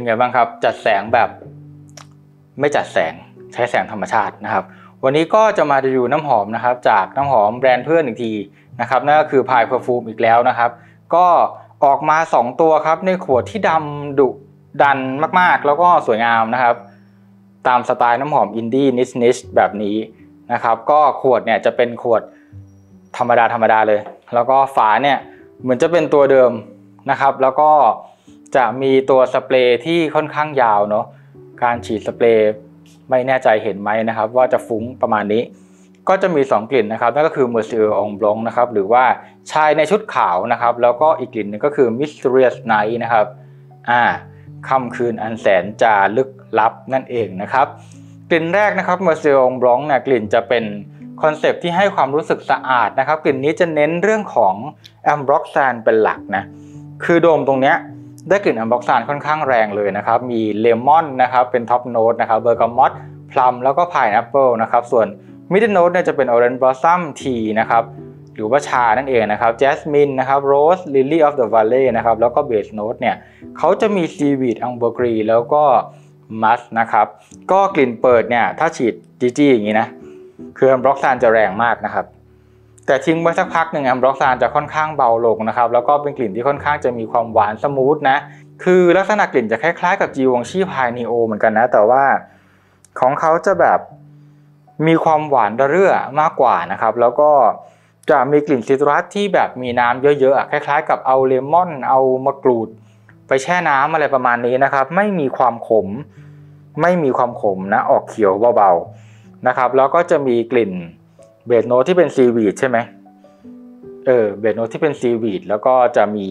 ไงบ้างครับจัดแสงแบบไม่จัดแสงใช้แสงธรรมชาตินะครับวันนี้ก็จะมารีวิวน้ำหอมนะครับจากน้ำหอมแบรนด์เพื่อนอีกทีนะครับนั่นก็คือ Pi Perfume อีกแล้วนะครับก็ออกมา2ตัวครับในขวดที่ดำดุดันมากๆแล้วก็สวยงามนะครับตามสไตล์น้ำหอมอินดี้นิชแบบนี้นะครับก็ขวดเนี่ยจะเป็นขวดธรรมดาเลยแล้วก็ฝาเนี่ยเหมือนจะเป็นตัวเดิมนะครับแล้วก็จะมีตัวสเปรย์ที่ค่อนข้างยาวเนาะการฉีดสเปรย์ไม่แน่ใจเห็นไหมนะครับว่าจะฟุ้งประมาณนี้ก็จะมี2กลิ่นนะครับนั่นก็คือ Monsieur en Blanc นะครับหรือว่าชายในชุดขาวนะครับแล้วก็อีกกลิ่นนึงก็คือ Mysterious Night นะครับค่ำคืนอันแสนจะลึกลับนั่นเองนะครับกลิ่นแรกนะครับ Monsieur en Blanc เนี่ยกลิ่นจะเป็นคอนเซปต์ที่ให้ความรู้สึกสะอาดนะครับกลิ่นนี้จะเน้นเรื่องของ Ambroxan เป็นหลักนะคือโดมตรงเนี้ยได้กลิ่น Ambroxan ค่อนข้างแรงเลยนะครับมีเลมอนนะครับเป็นท็อปโน้ตนะครับเบอร์กามอตพลัมแล้วก็พายแอปเปิลนะครับส่วนมิดเดิลโน้ตเนี่ยจะเป็นออเรนจ์บลอสซัมทีนะครับหรือว่าชานั่นเองนะครับแจสมินนะครับโรสลิลลี่ออฟเดอะวัลเลย์นะครับแล้วก็เบสโน้ตเนี่ยเขาจะมีซีวีดอังเบอร์กรีแล้วก็มัสนะครับก็กลิ่นเปิดเนี่ยถ้าฉีดจี้อย่างนี้นะคืออัมบล็อกซานจะแรงมากนะครับแต่ทิ้งไว้สักพักหนึ่งอัมบล็อกซานจะค่อนข้างเบาลงนะครับแล้วก็เป็นกลิ่นที่ค่อนข้างจะมีความหวานสมูทนะคือลักษณะกลิ่นจะคล้ายๆกับจีวองชี่พายนีโอเหมือนกันนะแต่ว่าของเขาจะแบบมีความหวานระเรื่อมากกว่านะครับแล้วก็จะมีกลิ่นซิตรัสที่แบบมีน้ำเยอะๆคล้ายๆกับเอาเลมอนเอามะกรูดไปแช่น้ำอะไรประมาณนี้นะครับไม่มีความขมนะออกเขียวเบาๆนะครับแล้วก็จะมีกลิ่นเบสโนตที่เป็นซีวีดใช่ไหมเบสโนตที่เป็นซีวีดแล้วก็จะมี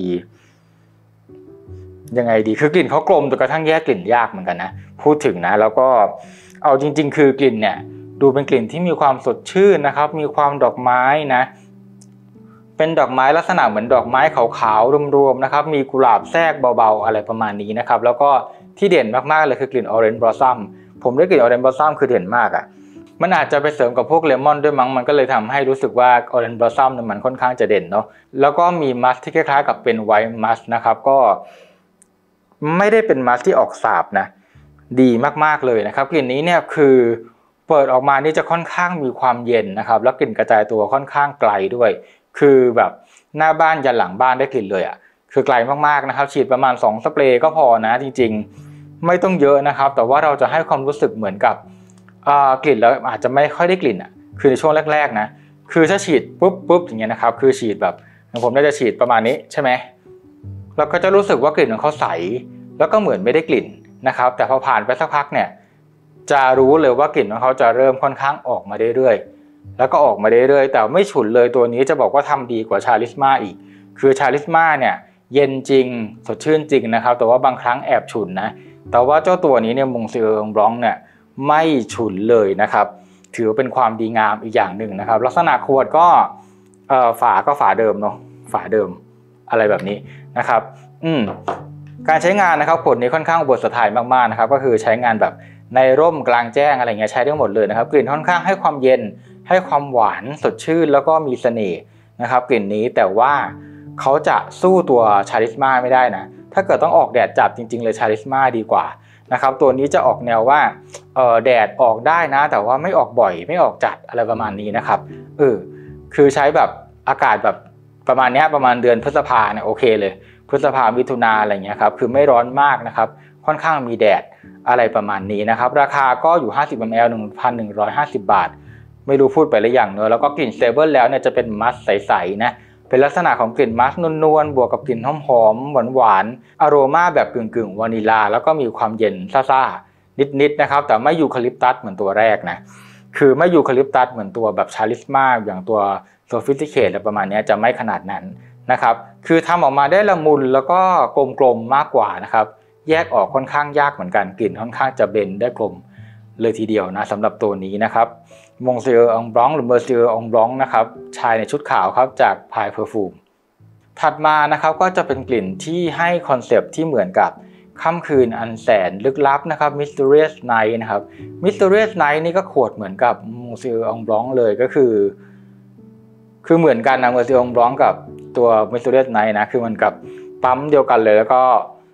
ยังไงดีคือกลิ่นเขากลมจนกระทั่งแยกกลิ่นยากเหมือนกันนะพูดถึงนะแล้วก็เอาจริงๆคือกลิ่นเนี่ยดูเป็นกลิ่นที่มีความสดชื่นนะครับมีความดอกไม้นะเป็นดอกไม้ลักษณะเหมือนดอกไม้ขาวๆรวมๆนะครับมีกุหลาบแทรกเบาๆอะไรประมาณนี้นะครับแล้วก็ที่เด่นมากๆเลยคือกลิ่นออเรนจ์บลอสซัมผมได้กลิ่นออเรนจ์บลอสซัมคือเด่นมากอ่ะมันอาจจะไปเสริมกับพวกเลมอนด้วยมั้งมันก็เลยทำให้รู้สึกว่าออเรนจ์บลอสซัมมันค่อนข้างจะเด่นเนาะแล้วก็มีมัสที่คล้ายๆกับเป็นไวท์มัสนะครับก็ไม่ได้เป็นมัสที่ออกสาบนะดีมากๆเลยนะครับกลิ่นนี้เนี่ยคือเปิดออกมานี่จะค่อนข้างมีความเย็นนะครับแล้วกลิ่นกระจายตัวค่อนข้างไกลด้วยคือแบบหน้าบ้านยันหลังบ้านได้กลิ่นเลยอ่ะคือไกลมากๆนะครับฉีดประมาณ2สเปรย์ก็พอนะจริงๆไม่ต้องเยอะนะครับแต่ว่าเราจะให้ความรู้สึกเหมือนกับกลิ่นแล้วอาจจะไม่ค่อยได้กลิ่นอ่ะคือในช่วงแรกๆนะคือถ้าฉีดปุ๊บอย่างเงี้ยนะครับคือฉีดแบบผมน่าจะฉีดประมาณนี้ใช่ไหมเราก็จะรู้สึกว่ากลิ่นของเขาใสแล้วก็เหมือนไม่ได้กลิ่นนะครับแต่พอผ่านไปสักพักเนี่ยจะรู้เลยว่ากลิ่นของเขาจะเริ่มค่อนข้างออกมาเรื่อยๆแล้วก็ออกมาเรื่อยๆแต่ไม่ฉุนเลยตัวนี้จะบอกว่าทำดีกว่าชาลิสมาอีกคือชาลิสมาเนี่ยเย็นจริงสดชื่นจริงนะครับแต่ว่าบางครั้งแอบฉุนนะแต่ว่าเจ้าตัวนี้เนี่ยมงซิเอองบล็องเนี่ยไม่ฉุนเลยนะครับถือเป็นความดีงามอีกอย่างหนึ่งนะครับลักษณะขวดก็ฝาเดิมเนาะฝาเดิมอะไรแบบนี้นะครับการใช้งานนะครับขวดนี้ค่อนข้างเวอร์สไตล์มากๆนะครับก็คือใช้งานแบบในร่มกลางแจ้งอะไรเงี้ยใช้ได้หมดเลยนะครับกลิ่นค่อนข้างให้ความเย็นให้ความหวานสดชื่นแล้วก็มีเสน่ห์นะครับกลิ่นนี้แต่ว่าเขาจะสู้ตัวชาลิสมาไม่ได้นะถ้าเกิดต้องออกแดดจัดจริงๆเลยชาลิสมาดีกว่านะครับตัวนี้จะออกแนวว่าแดดออกได้นะแต่ว่าไม่ออกบ่อยไม่ออกจัดอะไรประมาณนี้นะครับคือใช้แบบอากาศแบบประมาณนี้ประมาณเดือนพฤษภาเนี่ยโอเคเลยพฤษภามิถุนาอะไรเงี้ยครับคือไม่ร้อนมากนะครับค่อนข้างมีแดดอะไรประมาณนี้นะครับราคาก็อยู่50 ml 1,150 บาทไม่รู้พูดไปหรือยังเนอะแล้วก็กลิ่นสเตเบิลแล้วเนี่ยจะเป็นมัสใสๆนะเป็นลักษณะของกลิ่นมัสนวลๆบวกกับกลิ่นหอมๆหวานๆอโรมาแบบกึ่งวานิลาแล้วก็มีความเย็นซ่าๆนิดๆนะครับแต่ไม่ยูคาลิปตัสเหมือนตัวแรกนะคือไม่ยูคาลิปตัสเหมือนตัวแบบชาลิสมาอย่างตัวโซฟิสติเคทอะไรประมาณนี้จะไม่ขนาดนั้นนะครับคือทำออกมาได้ละมุนแล้วก็กลมๆมากกว่านะครับแยกออกค่อนข้างยากเหมือนกันกลิ่นค่อนข้างจะเบนได้กลมเลยทีเดียวนะสำหรับตัวนี้นะครับมงซิเอองบล็องหรือเมอร์ซิเอองบล็องนะครับชายในชุดขาวครับจาก Pi Perfume ถัดมานะครับก็จะเป็นกลิ่นที่ให้คอนเซปต์ที่เหมือนกับค่ำคืนอันแสนลึกลับนะครับ Mysterious Night นะครับ Mysterious Night นี่ก็ขวดเหมือนกับมงซิเอองบล็องเลยก็คือเหมือนกันนะเมอร์ซิเอองบล็องกับตัว Mysterious Night นะคือมันกับปั๊มเดียวกันเลยแล้วก็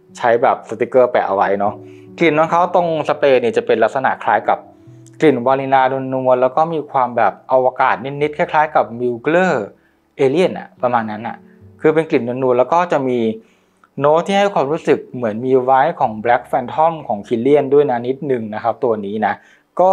ใช้แบบสติกเกอร์แปะเอาไว้เนาะกลิ่นของเขาตรงสเปรย์เนี่ยจะเป็นลักษณะคล้ายกับกลิ่นวานิลานวลๆแล้วก็มีความแบบอวกาศนิดๆคล้ายๆกับมิลเลอร์เอเลียนอะประมาณนั้นอะคือเป็นกลิ่นนวลๆแล้วก็จะมีโน้ตที่ให้ความรู้สึกเหมือนมีไวท์ของ Black Phantom ของ Killian ด้วยนะนิดนึงนะครับตัวนี้นะก็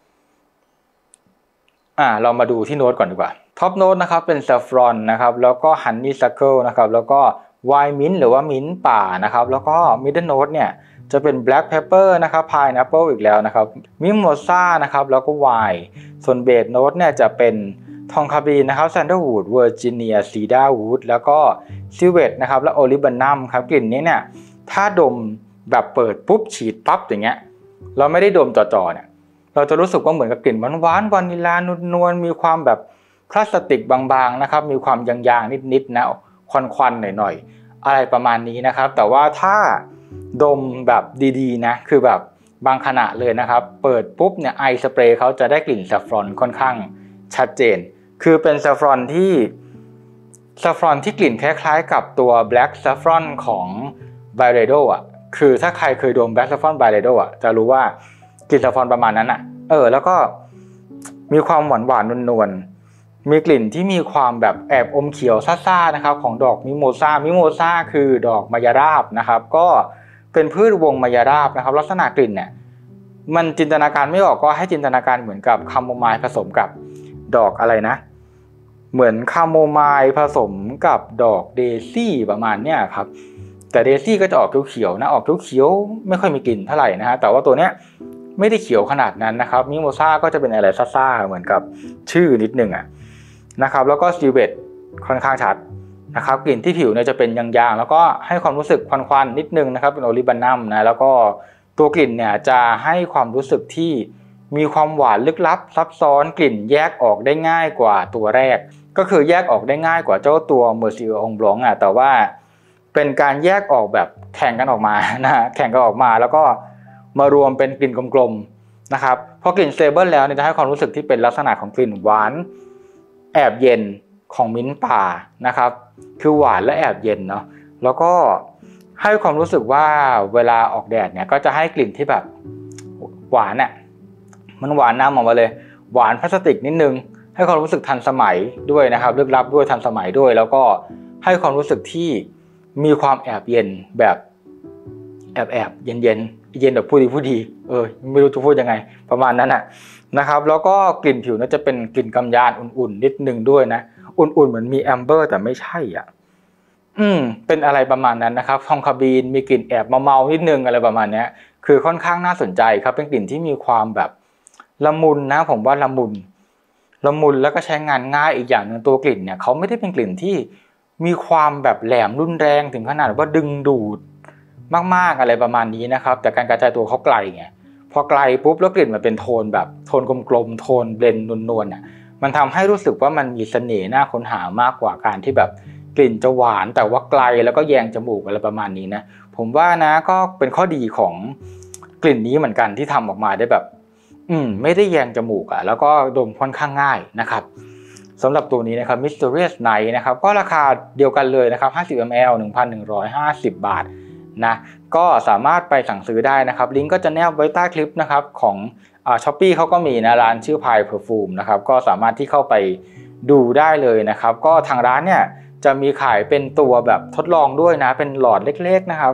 เรามาดูที่โน้ตก่อนดีกว่าท็อปโน้ตนะครับเป็น saffron นะครับแล้วก็ honeysuckle นะครับแล้วก็ white mint หรือว่ามิ้นท์ป่านะครับแล้วก็ middle note เนี่ยจะเป็น black pepper นะครับ pineapple อีกแล้วนะครับ mimosa นะครับแล้วก็ wine ส่วน base note เนี่ยจะเป็นทองคาบีนนะครับ sandalwood virginia cedarwood แล้วก็ civet นะครับและ olibanum ครับกลิ่นนี้เนี่ยถ้าดมแบบเปิดปุ๊บฉีดปั๊บอย่างเงี้ยเราไม่ได้ดมจ่อๆเนี่ยเราจะรู้สึกว่าเหมือนกับกลิ่นหวานๆวานิลานวลๆมีความแบบพลาสติกบางๆนะครับมีความยางๆนิดๆนะควันๆหน่อยๆอะไรประมาณนี้นะครับแต่ว่าถ้าดมแบบดีๆนะคือแบบบางขณะเลยนะครับเปิดปุ๊บเนี่ยไอสเปรย์เขาจะได้กลิ่นซาฟรอนค่อนข้างชัดเจนคือเป็นซาฟรอนที่กลิ่นคล้ายๆกับตัว Black Saffron ของ Byredo อ่ะคือถ้าใครเคยดม Black Saffron Byredo อ่ะจะรู้ว่ากลิ่นซาฟรอนประมาณนั้นอ่ะแล้วก็มีความหวานนวลมีกลิ่นที่มีความแบบแอบอมเขียวซ่าๆนะครับของดอกมิโมซาคือดอกมายาราบนะครับก็เป็นพืชวงมายาราบนะครับลักษณะกลิ่นเนี่ยมันจินตนาการไม่ออกก็ให้จินตนาการเหมือนกับคาโมไมล์ผสมกับดอกอะไรนะเหมือนคาโมไมล์ผสมกับดอกเดซี่ประมาณเนี้ยครับแต่เดซี่ก็จะออกเขียวๆนะออกเขียวๆไม่ค่อยมีกลิ่นเท่าไหร่นะฮะแต่ว่าตัวเนี้ยไม่ได้เขียวขนาดนั้นนะครับมิโมซาก็จะเป็นอะไรซ่าๆเหมือนกับชื่อนิดนึงนะครับแล้วก็ซิลเวตค่อนข้างชัดนะครับกลิ่นที่ผิวเนี่ยจะเป็นยางๆแล้วก็ให้ความรู้สึกควันๆนิดนึงนะครับเป็นโอลิบานัมนะแล้วก็ตัวกลิ่นเนี่ยจะให้ความรู้สึกที่มีความหวานลึกลับซับซ้อนกลิ่นแยกออกได้ง่ายกว่าตัวแรกก็คือแยกออกได้ง่ายกว่าเจ้าตัวเมอร์ซิโอองบลองแต่ว่าเป็นการแยกออกแบบแข่งกันออกมานะแข่งกันออกมาแล้วก็มารวมเป็นกลิ่นกลมๆนะครับพอกลิ่นสเตเบิลแล้วเนี่ยจะให้ความรู้สึกที่เป็นลักษณะของกลิ่นหวานแอบเย็นของมิ้นท์ป่านะครับคือหวานและแอบเย็นเนาะแล้วก็ให้ความรู้สึกว่าเวลาออกแดดเนี่ยก็จะให้กลิ่นที่แบบหวานมันหวานนำออกมาเลยหวานพลาสติกนิดนึงให้ความรู้สึกทันสมัยด้วยนะครับลึกลับด้วยทันสมัยด้วยแล้วก็ให้ความรู้สึกที่มีความแอบเย็นแบบแอบเย็นแบบผู้ดีไม่รู้จะพูดยังไงประมาณนั้นนะครับแล้วก็กลิ่นผิวน่าจะเป็นกลิ่นกำยานอุ่นๆนิดนึงด้วยนะอุ่นๆเหมือนมีแอมเบอร์แต่ไม่ใช่เป็นอะไรประมาณนั้นนะครับทองคาบีนมีกลิ่นแอบเมาๆนิดนึงอะไรประมาณนี้คือค่อนข้างน่าสนใจครับเป็นกลิ่นที่มีความแบบละมุนนะผมว่าละมุนแล้วก็ใช้งานง่ายอีกอย่างนึงตัวกลิ่นเนี่ยเขาไม่ได้เป็นกลิ่นที่มีความแบบแหลมรุนแรงถึงขนาดว่าดึงดูดมากๆอะไรประมาณนี้นะครับแต่การกระจายตัวเขาไกลไงพอไกลปุ๊บแล้วกลิ่นมันเป็นโทนแบบโทนกลมๆโทนเบลนด์นวลมันทำให้รู้สึกว่ามันมีเสน่ห์น่าค้นหามากกว่าการที่แบบกลิ่นจะหวานแต่ว่าไกลแล้วก็แยงจมูกอะไรประมาณนี้นะผมว่านะก็เป็นข้อดีของกลิ่นนี้เหมือนกันที่ทำออกมาได้แบบไม่ได้แยงจมูกแล้วก็ดมค่อนข้างง่ายนะครับสำหรับตัวนี้นะครับ Mysterious Night นะครับก็ราคาเดียวกันเลยนะครับ50 ml 1,150 บาทนะก็สามารถไปสั่งซื้อได้นะครับลิงก์ก็จะแนบไว้ใต้คลิปนะครับของShopee เขาก็มีนะร้านชื่อ Pie Perfume นะครับก็สามารถที่เข้าไปดูได้เลยนะครับก็ทางร้านเนี่ยจะมีขายเป็นตัวแบบทดลองด้วยนะเป็นหลอดเล็กๆนะครับ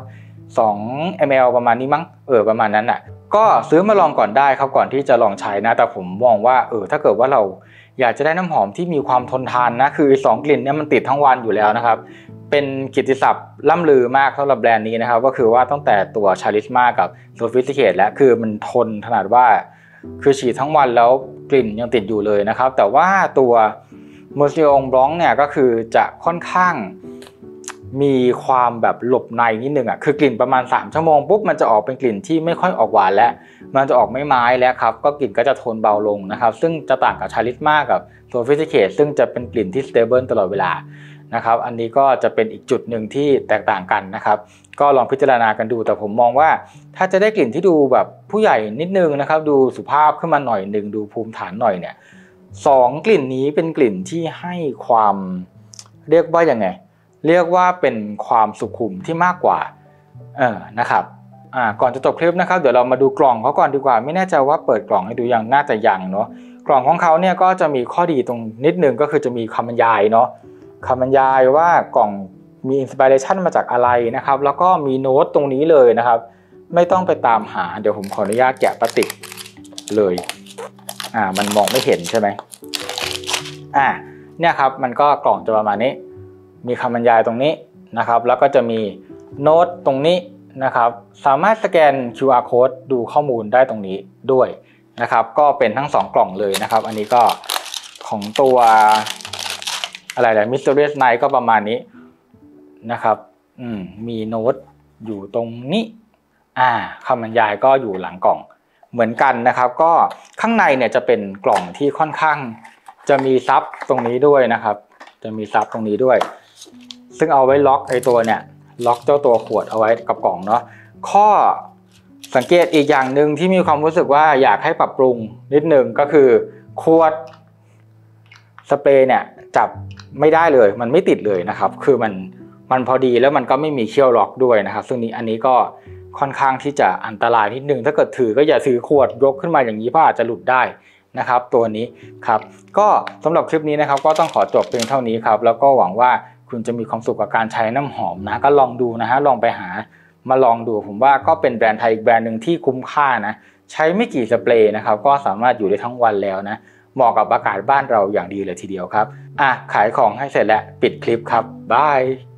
2 ml ประมาณนี้มั้งประมาณนั้นก็ซื้อมาลองก่อนได้ครับก่อนที่จะลองใช้นะแต่ผมมองว่าถ้าเกิดว่าเราอยากจะได้น้ำหอมที่มีความทนทานนะคือ2กลิ่นเนี่ยมันติดทั้งวันอยู่แล้วนะครับเป็นกิตติศัพท์ล่ำลือมากสำหรับแบรนด์นี้นะครับก็คือว่าตั้งแต่ตัวชาริสมากับโซฟิสติเคทแล้วคือมันทนขนาดว่าคือฉีดทั้งวันแล้วกลิ่นยังติดอยู่เลยนะครับแต่ว่าตัวเมอร์ซิองบลองเนี่ยก็คือจะค่อนข้างมีความแบบหลบในนิดนึงคือกลิ่นประมาณ3ชั่วโมงปุ๊บมันจะออกเป็นกลิ่นที่ไม่ค่อยออกหวานแล้วมันจะออกไม่ไม้แล้วครับก็กลิ่นก็จะโทนเบาลงนะครับซึ่งจะต่างกับชาริสมากับโซฟิสติเคทซึ่งจะเป็นกลิ่นที่สเตเบิลตลอดเวลานะครับอันนี้ก็จะเป็นอีกจุดหนึ่งที่แตกต่างกันนะครับก็ลองพิจารณากันดูแต่ผมมองว่าถ้าจะได้กลิ่นที่ดูแบบผู้ใหญ่นิดนึงนะครับดูสุภาพขึ้นมาหน่อยนึงดูภูมิฐานหน่อยเนี่ย2กลิ่นนี้เป็นกลิ่นที่ให้ความเรียกว่ายังไงเรียกว่าเป็นความสุขุมที่มากกว่านะครับก่อนจะจบคลิปนะครับเดี๋ยวเรามาดูกล่องเขาก่อนดีกว่าไม่แน่ใจว่าเปิดกล่องให้ดูยังน่าจะยังเนาะกล่องของเขาเนี่ยก็จะมีข้อดีตรงนิดนึงก็คือจะมีคำบรรยายเนาะคำบรรยายว่ากล่องมีอินสปิเรชันมาจากอะไรนะครับแล้วก็มีโน้ตตรงนี้เลยนะครับไม่ต้องไปตามหาเดี๋ยวผมขออนุญาตแกะพลาสติกเลยมันมองไม่เห็นใช่ไหมเนี่ยครับมันก็กล่องจะประมาณนี้มีคำบรรยายตรงนี้นะครับแล้วก็จะมีโน้ตตรงนี้นะครับสามารถสแกน QR code ดูข้อมูลได้ตรงนี้ด้วยนะครับก็เป็นทั้ง2กล่องเลยนะครับอันนี้ก็ของตัวอะไรMysterious Night ก็ประมาณนี้นะครับมีโน้ตอยู่ตรงนี้คำบรรยายก็อยู่หลังกล่องเหมือนกันนะครับก็ข้างในเนี่ยจะเป็นกล่องที่ค่อนข้างจะมีซับตรงนี้ด้วยนะครับจะมีซับตรงนี้ด้วยซึ่งเอาไว้ล็อกไอตัวเนี่ยล็อกเจ้าตัวขวดเอาไว้กับกล่องเนาะข้อสังเกตอีกอย่างหนึ่งที่มีความรู้สึกว่าอยากให้ปรับปรุงนิดนึงก็คือขวดสเปรย์เนี่ยจับไม่ได้เลยมันไม่ติดเลยนะครับคือมันพอดีแล้วมันก็ไม่มีเขี้ยวล็อกด้วยนะครับซึ่งอันนี้ก็ค่อนข้างที่จะอันตรายนิดนึงถ้าเกิดถือก็อย่าถือขวดยกขึ้นมาอย่างนี้เพราะอาจจะหลุดได้นะครับตัวนี้ครับก็สำหรับคลิปนี้นะครับก็ต้องขอจบเพียงเท่านี้ครับแล้วก็หวังว่าคุณจะมีความสุขกับการใช้น้ำหอมนะก็ลองดูนะฮะลองไปหามาลองดูผมว่าก็เป็นแบรนด์ไทยอีกแบรนด์หนึ่งที่คุ้มค่านะใช้ไม่กี่สเปรย์นะครับก็สามารถอยู่ได้ทั้งวันแล้วนะเหมาะกับอากาศบ้านเราอย่างดีเลยทีเดียวครับขายของให้เสร็จแล้วปิดคลิปครับบาย